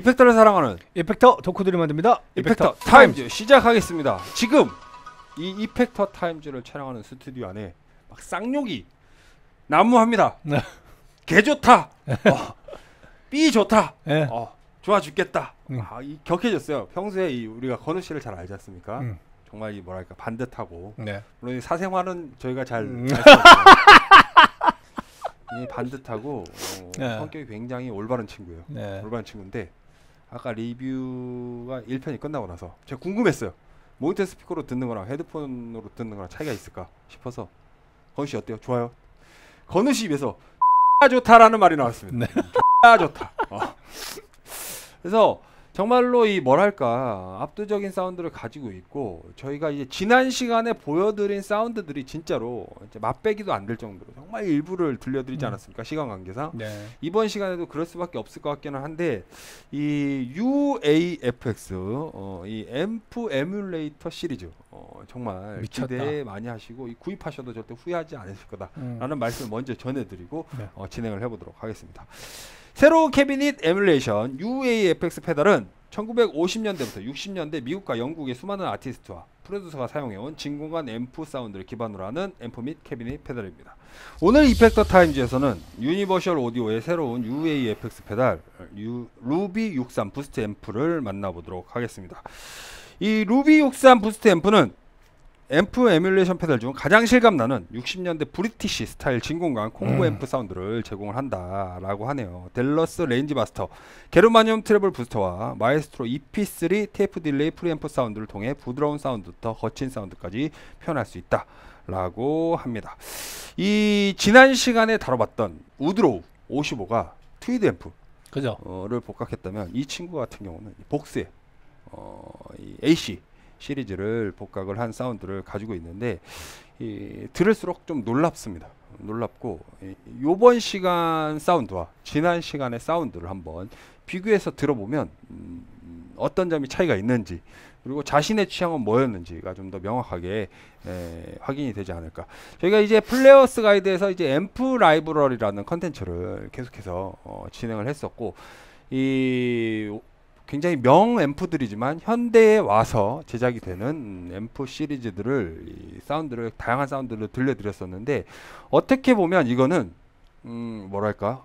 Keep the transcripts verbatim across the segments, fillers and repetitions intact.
이펙터를 사랑하는 이펙터 덕후들이 만듭니다. 이펙터, 이펙터 타임즈. 타임즈 시작하겠습니다. 지금 이 이펙터 타임즈를 촬영하는 스튜디오 안에 막 쌍욕이 난무합니다. 개 좋다. 어, 삐 좋다. 네. 어, 좋아 죽겠다. 음. 아, 이 격해졌어요. 평소에 이 우리가 건우 씨를 잘 알지 않습니까? 음. 정말 이 뭐랄까 반듯하고 네. 물론 이 사생활은 저희가 잘 음. 이 반듯하고 어, 네. 성격이 굉장히 올바른 친구예요. 네. 올바른 친구인데 아까 리뷰가 일 편이 끝나고 나서 제가 궁금했어요. 모니터 스피커로 듣는 거랑 헤드폰으로 듣는 거랑 차이가 있을까 싶어서 건우 씨 어때요? 좋아요? 건우 씨 입에서 좋다라는 말이 나왔습니다. 네. 좋다. 어. 그래서 정말로 이 뭐랄까 압도적인 사운드를 가지고 있고 저희가 이제 지난 시간에 보여드린 사운드들이 진짜로 이제 맛배기도 안 될 정도로 정말 일부를 들려드리지 않았습니까? 음. 시간 관계상. 네. 이번 시간에도 그럴 수밖에 없을 것 같기는 한데 이 유에이에프엑스 어, 이 앰프 에뮬레이터 시리즈 어, 정말 미쳤다. 기대 많이 하시고 이 구입하셔도 절대 후회하지 않으실 거다라는 음. 말씀을 먼저 전해드리고 네. 어, 진행을 해보도록 하겠습니다. 새로운 캐비닛 에뮬레이션 유에이에프엑스 페달은 천구백오십 년대부터 육십 년대 미국과 영국의 수많은 아티스트와 프로듀서가 사용해온 진공관 앰프 사운드를 기반으로 하는 앰프 및 캐비닛 페달입니다. 오늘 이펙터 타임즈에서는 유니버셜 오디오의 새로운 유에이에프엑스 페달 유, 루비 육십삼 부스트 앰프를 만나보도록 하겠습니다. 이 루비 육십삼 부스트 앰프는 앰프 에뮬레이션 페달 중 가장 실감나는 육십 년대 브리티시 스타일 진공관 콤보 음. 앰프 사운드를 제공을 한다라고 하네요. 델러스 레인지 마스터, 게르마늄 트래블 부스터와 마에스트로 이피 쓰리 테이프 딜레이 프리앰프 사운드를 통해 부드러운 사운드부터 거친 사운드까지 표현할 수 있다라고 합니다. 이 지난 시간에 다뤄봤던 우드로우 오십오가 트위드 앰프를 그죠? 복각했다면 이 친구 같은 경우는 복스의 어, 이 에이씨 시리즈를 복각을 한 사운드를 가지고 있는데 이, 들을수록 좀 놀랍습니다. 놀랍고 이, 요번 시간 사운드와 지난 시간의 사운드를 한번 비교해서 들어보면 음, 어떤 점이 차이가 있는지 그리고 자신의 취향은 뭐였는지가 좀 더 명확하게 에, 확인이 되지 않을까. 저희가 이제 플레이어스 가이드에서 이제 앰프 라이브러리라는 컨텐츠를 계속해서 어, 진행을 했었고 이 굉장히 명 앰프들이지만 현대에 와서 제작이 되는 앰프 시리즈들을 이 사운드를 다양한 사운드를 들려드렸었는데 어떻게 보면 이거는 음 뭐랄까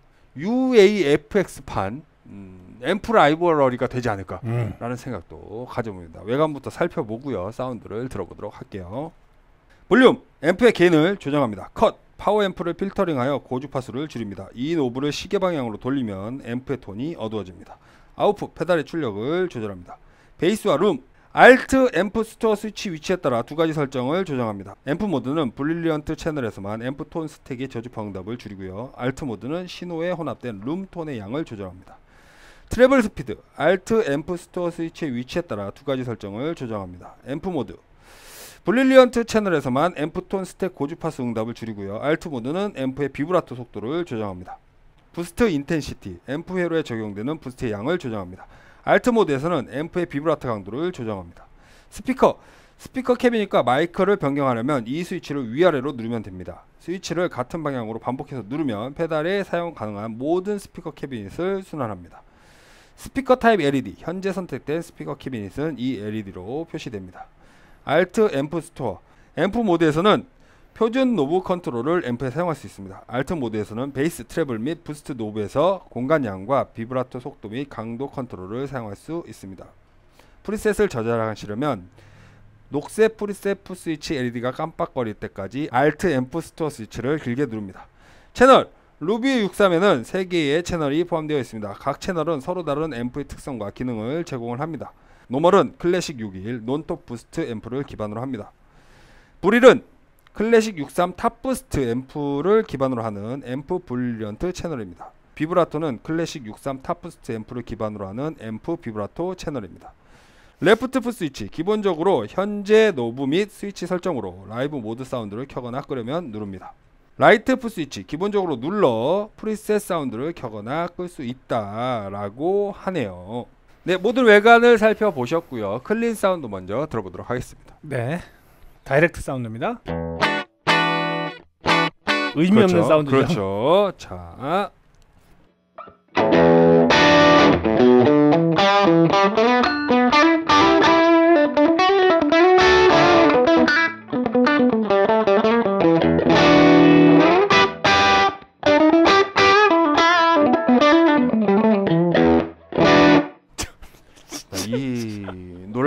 유에이에프엑스판 음 앰프 라이브러리가 되지 않을까라는 음. 생각도 가져봅니다. 외관부터 살펴보고요. 사운드를 들어보도록 할게요. 볼륨! 앰프의 게인을 조정합니다. 컷! 파워 앰프를 필터링하여 고주파수를 줄입니다. 이 노브를 시계 방향으로 돌리면 앰프의 톤이 어두워집니다. 아웃풋 페달의 출력을 조절합니다. 베이스와 룸, 알트 앰프 스토어 스위치 위치에 따라 두 가지 설정을 조정합니다. 앰프 모드는 브릴리언트 채널에서만 앰프 톤 스택의 저주파 응답을 줄이고요. 알트 모드는 신호에 혼합된 룸 톤의 양을 조절합니다. 트래블 스피드, 알트 앰프 스토어 스위치의 위치에 따라 두 가지 설정을 조정합니다. 앰프 모드, 브릴리언트 채널에서만 앰프 톤 스택 고주파수 응답을 줄이고요. 알트 모드는 앰프의 비브라토 속도를 조정합니다. 부스트 인텐시티, 앰프 회로에 적용되는 부스트의 양을 조정합니다. 알트 모드에서는 앰프의 비브라토 강도를 조정합니다. 스피커, 스피커 캐비닛과 마이크를 변경하려면 이 스위치를 위아래로 누르면 됩니다. 스위치를 같은 방향으로 반복해서 누르면 페달에 사용 가능한 모든 스피커 캐비닛을 순환합니다. 스피커 타입 엘이디, 현재 선택된 스피커 캐비닛은 이 엘이디로 표시됩니다. 알트 앰프 스토어, 앰프 모드에서는 표준 노브 컨트롤을 앰프에 사용할 수 있습니다. 알트 모드에서는 베이스, 트래블 및 부스트 노브에서 공간량과 비브라토 속도 및 강도 컨트롤을 사용할 수 있습니다. 프리셋을 저장하시려면 녹색 프리셋 푸 스위치 엘이디가 깜빡거릴 때까지 알트 앰프 스토어 스위치를 길게 누릅니다. 채널! 루비 육십삼에는 세 개의 채널이 포함되어 있습니다. 각 채널은 서로 다른 앰프의 특성과 기능을 제공을 합니다. 노멀은 클래식 육이일 논톱 부스트 앰프를 기반으로 합니다. 브릴은 클래식 육십삼 탑 부스트 앰프를 기반으로 하는 앰프 브릴리언트 채널입니다. 비브라토는 클래식 육십삼 탑 부스트 앰프를 기반으로 하는 앰프 비브라토 채널입니다. 레프트 풋 스위치, 기본적으로 현재 노브 및 스위치 설정으로 라이브 모드 사운드를 켜거나 끄려면 누릅니다. 라이트 풋 스위치, 기본적으로 눌러 프리셋 사운드를 켜거나 끌 수 있다라고 하네요. 네, 모든 외관을 살펴보셨고요. 클린 사운드 먼저 들어보도록 하겠습니다. 네, 다이렉트 사운드입니다. 의미 그렇죠, 없는 사운드죠. 그렇죠. 자,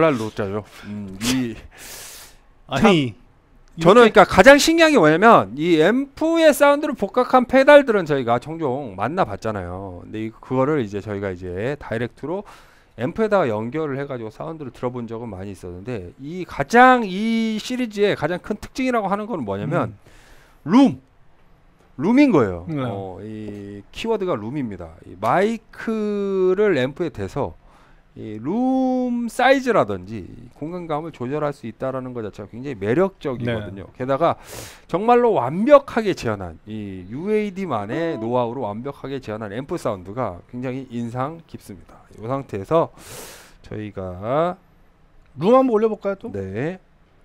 노잘 노자죠. 음, 이 아니 저는 그러니까 가장 신기한 게 뭐냐면 이 앰프의 사운드를 복각한 페달들은 저희가 종종 만나봤잖아요. 근데 이- 그거를 이제 저희가 이제 다이렉트로 앰프에다가 연결을 해가지고 사운드를 들어본 적은 많이 있었는데 이 가장 이 시리즈의 가장 큰 특징이라고 하는 건 뭐냐면 룸 룸인 거예요. 네. 어, 이 키워드가 룸입니다. 이 마이크를 앰프에 대서 이 룸 사이즈라든지 공간감을 조절할 수 있다라는 것 자체가 굉장히 매력적이거든요. 네. 게다가 정말로 완벽하게 재현한 이 유에이디만의 노하우로 완벽하게 재현한 앰프 사운드가 굉장히 인상 깊습니다. 이 상태에서 저희가 룸 한번 올려볼까요 또? 네.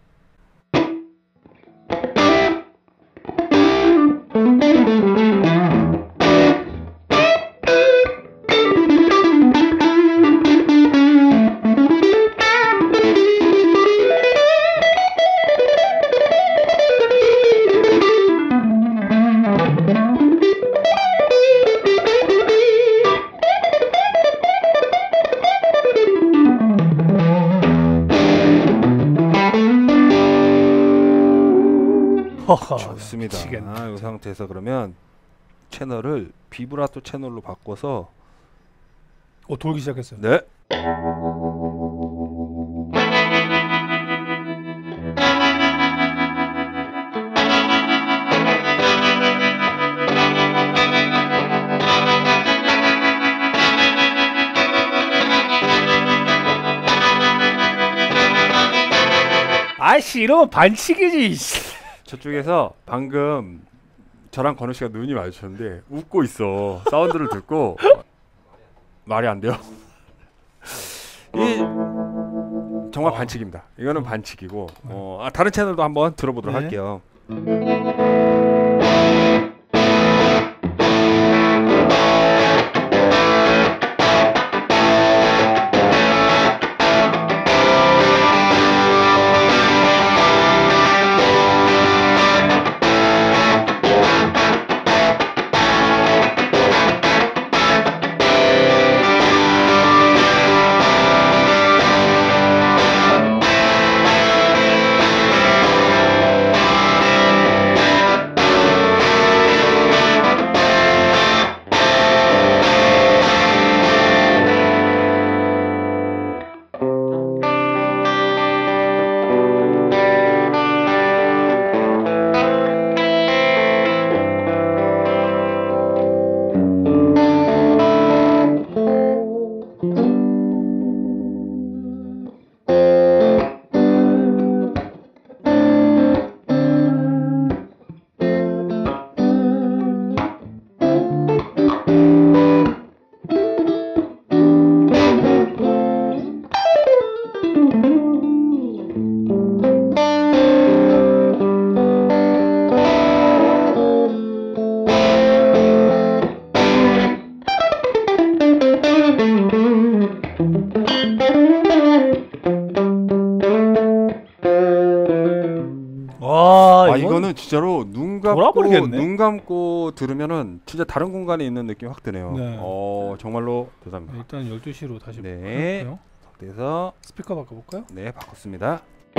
허허, 좋습니다. 미치겠네. 아, 이 상태에서 그러면 채널을 비브라토 채널로 바꿔서 어 돌기 시작했어요. 네. 아이씨 이러면 반칙이지. 이씨. 저쪽에서 방금 저랑 건우 씨가 눈이 마주쳤는데 웃고 있어. 사운드를 듣고 말이 안 돼요. 이 정말 어. 반칙입니다. 이거는 반칙이고 어, 아, 다른 채널도 한번 들어보도록 네. 할게요. 와 아 이건 이거는 진짜로 눈 감고 돌아버리겠네. 눈 감고 들으면은 진짜 다른 공간에 있는 느낌이 확 드네요. 네. 어 정말로 대단합니다. 일단 열두 시로 다시 네. 볼게요. 그래서 스피커 바꿔볼까요? 네 바꿨습니다.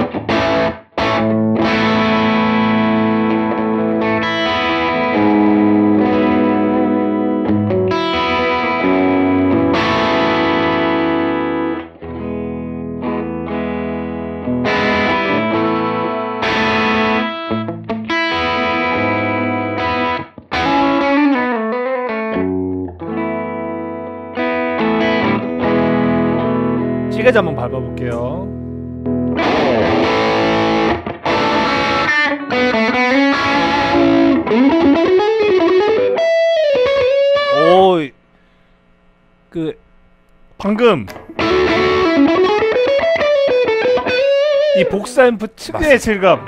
찌개자 한번 밟아볼게요. 오, 그 방금 이 복사 앰프 특유의 질감.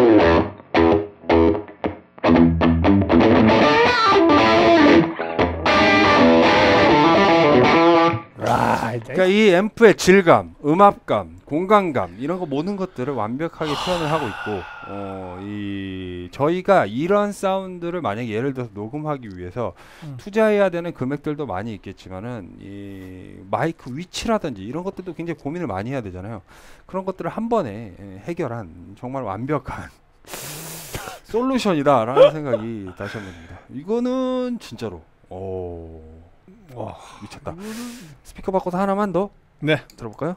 그러니까 이 앰프의 질감, 음압감, 공간감 이런 거 모든 것들을 완벽하게 표현을 하고 있고 어, 이 저희가 이런 사운드를 만약에 예를 들어서 녹음하기 위해서 음. 투자해야 되는 금액들도 많이 있겠지만은 이 마이크 위치라든지 이런 것들도 굉장히 고민을 많이 해야 되잖아요. 그런 것들을 한 번에 해결한 정말 완벽한 솔루션이다 라는 생각이 다시 한번 듭니다. 이거는 진짜로 오, 와 미쳤다. 스피커 바꿔서 하나만 더 네 들어볼까요?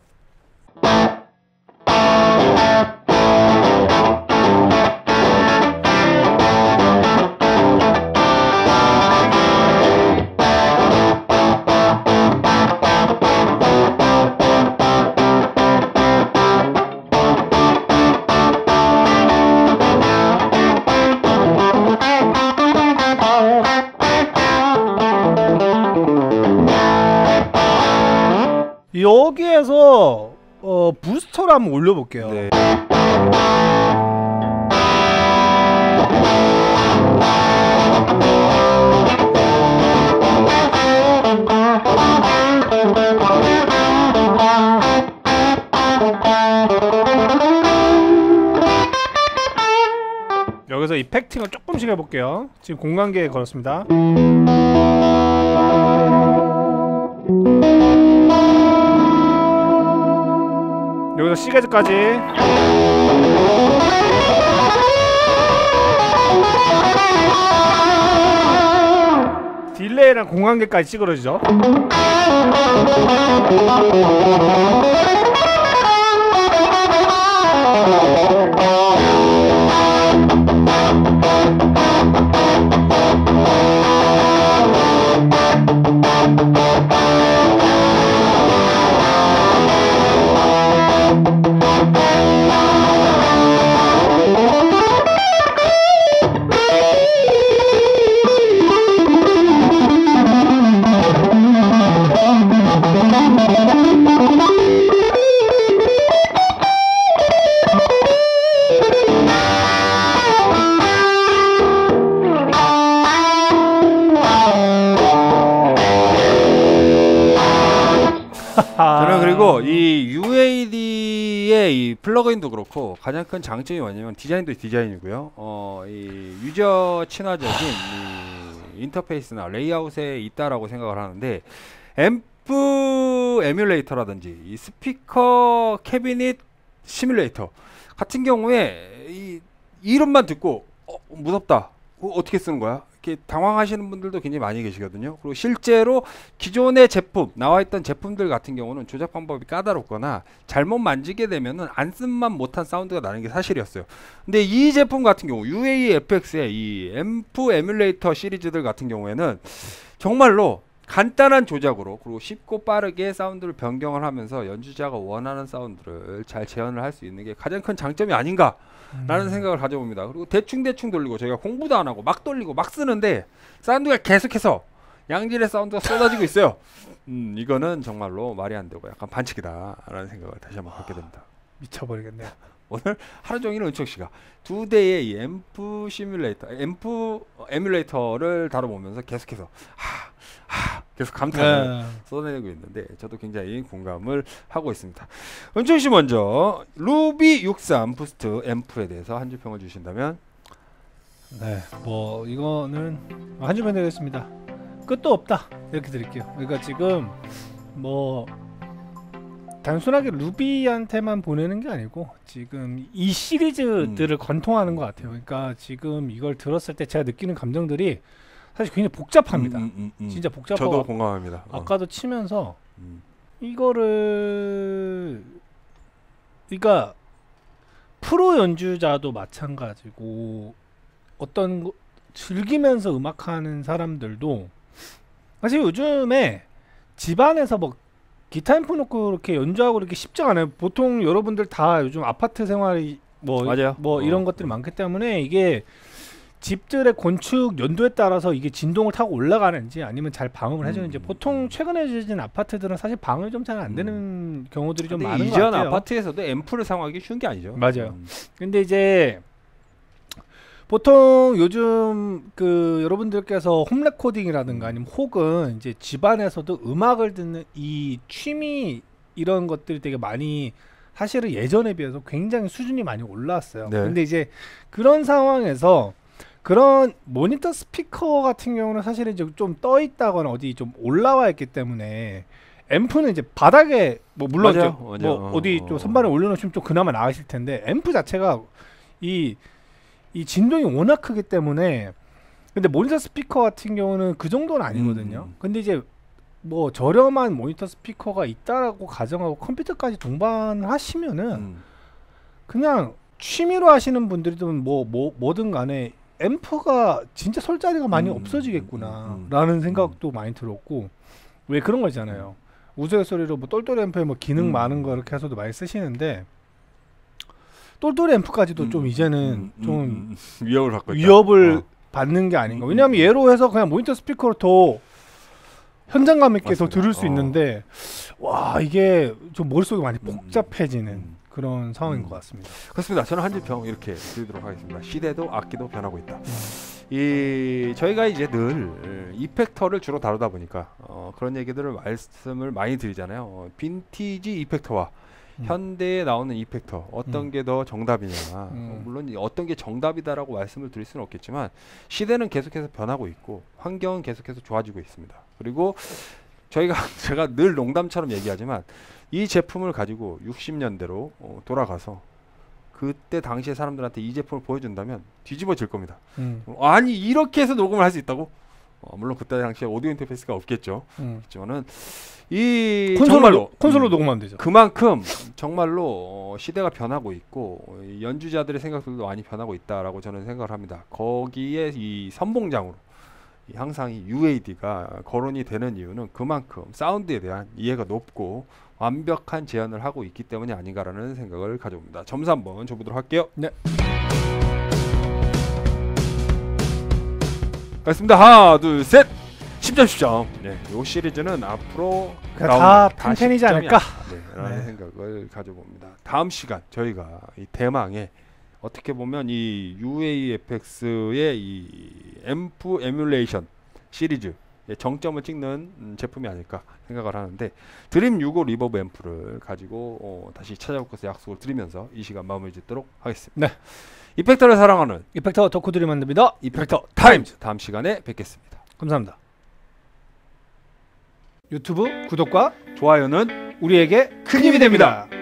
여기에서 어, 부스터를 한번 올려볼게요. 네. 여기서 이펙팅을 조금씩 해볼게요. 지금 공간계에 걸었습니다. 여기서 시계즈까지 딜레이랑 공간계까지 찌그러지죠. 저는 그리고 이 유에이디의 이 플러그인도 그렇고 가장 큰 장점이 뭐냐면 디자인도 디자인이고요. 어, 이 유저 친화적인 이 인터페이스나 레이아웃에 있다라고 생각을 하는데 앰프 에뮬레이터라든지 이 스피커 캐비닛 시뮬레이터 같은 경우에 이 이름만 듣고 어, 무섭다. 어, 어떻게 쓰는 거야? 이렇게 당황하시는 분들도 굉장히 많이 계시거든요. 그리고 실제로 기존의 제품, 나와있던 제품들 같은 경우는 조작 방법이 까다롭거나 잘못 만지게 되면은 안 쓴만 못한 사운드가 나는 게 사실이었어요. 근데 이 제품 같은 경우 유에이에프엑스의 이 앰프 에뮬레이터 시리즈들 같은 경우에는 정말로 간단한 조작으로 그리고 쉽고 빠르게 사운드를 변경을 하면서 연주자가 원하는 사운드를 잘 재현을 할 수 있는 게 가장 큰 장점이 아닌가 라는 음. 생각을 가져봅니다. 그리고 대충대충 돌리고 저희가 공부도 안 하고 막 돌리고 막 쓰는데 사운드가 계속해서 양질의 사운드가 쏟아지고 있어요. 음, 이거는 정말로 말이 안 되고 약간 반칙이다 라는 생각을 다시 한번 갖게 됩니다. 미쳐버리겠네요. 오늘 하루 종일 은척씨가 두 대의 이 앰프 시뮬레이터, 앰프 에뮬레이터를 다뤄보면서 계속해서 하, 하, 계속 감탄을 네. 쏟아내고 있는데 저도 굉장히 공감을 하고 있습니다. 은척씨 먼저 루비 육십삼 부스트 앰프에 대해서 한 줄 평을 주신다면? 네, 뭐 이거는 한 줄평 드리겠습니다. 끝도 없다 이렇게 드릴게요. 그러니까 지금 뭐 단순하게 루비한테만 보내는 게 아니고 지금 이 시리즈들을 음. 관통하는 것 같아요. 그러니까 지금 이걸 들었을 때 제가 느끼는 감정들이 사실 굉장히 복잡합니다. 음, 음, 음. 진짜 복잡하고 저도 공감합니다. 아까도 어. 치면서 음. 이거를 그러니까 프로 연주자도 마찬가지고 어떤 거, 즐기면서 음악하는 사람들도 사실 요즘에 집안에서 뭐 기타 앰프 놓고 이렇게 연주하고 이렇게 쉽지 않아요. 보통 여러분들 다 요즘 아파트 생활이 뭐, 뭐 어. 이런 것들이 많기 때문에 이게 집들의 건축 연도에 따라서 이게 진동을 타고 올라가는지 아니면 잘 방음을 음. 해주는지 보통 최근에 지어진 아파트들은 사실 방음이 좀 잘 안 되는 음. 경우들이 좀 많은 것 같아요. 이전 아파트에서도 앰프를 사용하기 쉬운 게 아니죠. 맞아요. 음. 근데 이제 보통 요즘 그 여러분들께서 홈 레코딩이라든가 아니면 혹은 이제 집안에서도 음악을 듣는 이 취미 이런 것들이 되게 많이 사실은 예전에 비해서 굉장히 수준이 많이 올라왔어요. 네. 근데 이제 그런 상황에서 그런 모니터 스피커 같은 경우는 사실은 이제 좀 떠 있다거나 어디 좀 올라와 있기 때문에 앰프는 이제 바닥에 뭐 물론 맞아요, 좀 맞아요. 뭐 어, 어디 어. 좀 선반에 올려놓으시면 좀 그나마 나으실 텐데 앰프 자체가 이 이 진동이 워낙 크기 때문에 근데 모니터 스피커 같은 경우는 그 정도는 아니거든요. 음. 근데 이제 뭐 저렴한 모니터 스피커가 있다라고 가정하고 컴퓨터까지 동반을 하시면은 음. 그냥 취미로 하시는 분들이든 뭐, 뭐 뭐든 간에 앰프가 진짜 설 자리가 많이 음, 없어지겠구나 음, 음, 라는 생각도 많이 들었고 왜 그런 거 있잖아요. 우스갯소리로 뭐 똘똘이 앰프에 뭐 기능 음. 많은 거 이렇게 해서도 많이 쓰시는데 똘똘이 앰프까지도 음, 좀 이제는 음, 음, 좀 음, 음. 위협을 받고 있다. 위협을 어. 받는 게 아닌가. 음, 왜냐하면 음. 얘로 해서 그냥 모니터 스피커로 더 현장감 있게 더 맞습니다. 들을 수 어. 있는데 와 이게 좀 머릿속이 많이 음, 복잡해지는 음. 그런 상황인 음. 것 같습니다. 그렇습니다. 저는 한 줄 평 이렇게 드리도록 하겠습니다. 시대도 악기도 변하고 있다. 음. 이 저희가 이제 늘 이펙터를 주로 다루다 보니까 어, 그런 얘기들을 말씀을 많이 드리잖아요. 어, 빈티지 이펙터와 음. 현대에 나오는 이펙터 어떤 음. 게 더 정답이냐. 음. 어, 물론 이 어떤 게 정답이다라고 말씀을 드릴 수는 없겠지만 시대는 계속해서 변하고 있고 환경은 계속해서 좋아지고 있습니다. 그리고 저희가 제가 늘 농담처럼 얘기하지만 이 제품을 가지고 육십 년대로 어, 돌아가서 그때 당시에 사람들한테 이 제품을 보여준다면 뒤집어질 겁니다. 음. 아니 이렇게 해서 녹음을 할 수 있다고? 어, 물론 그때 당시에 오디오 인터페이스가 없겠죠. 음. 그렇지만은 이 콘솔로 정말로 콘솔로 음, 녹음하면 되죠. 그만큼 정말로 어, 시대가 변하고 있고 어, 이 연주자들의 생각들도 많이 변하고 있다라고 저는 생각을 합니다. 거기에 이 선봉장으로 이 항상 이 유에이디가 거론이 되는 이유는 그만큼 사운드에 대한 이해가 높고 완벽한 재현을 하고 있기 때문이 아닌가라는 생각을 가져옵니다. 점수 한번 줘보도록 할게요. 네. 알겠습니다. 하나, 둘, 셋. 십 점, 십 점. 네, 이 시리즈는 앞으로 그냥 다 다 팬팬이지 십 점이 않을까? 아닐까, 네, 라는 네. 생각을 가져봅니다. 다음 시간 저희가 이 대망의 어떻게 보면 이 유에이에프엑스의 이 앰프 에뮬레이션 시리즈 정점을 찍는 음, 제품이 아닐까 생각을 하는데 드림 육십오 리버브 앰프를 가지고 어, 다시 찾아올 것을 약속을 드리면서 이 시간 마무리 짓도록 하겠습니다. 네. 이펙터를 사랑하는 이펙터 덕후들이 만듭니다. 이펙터 타임즈 다음 시간에 뵙겠습니다. 감사합니다. 유튜브 구독과 좋아요는 우리에게 큰 힘이 됩니다.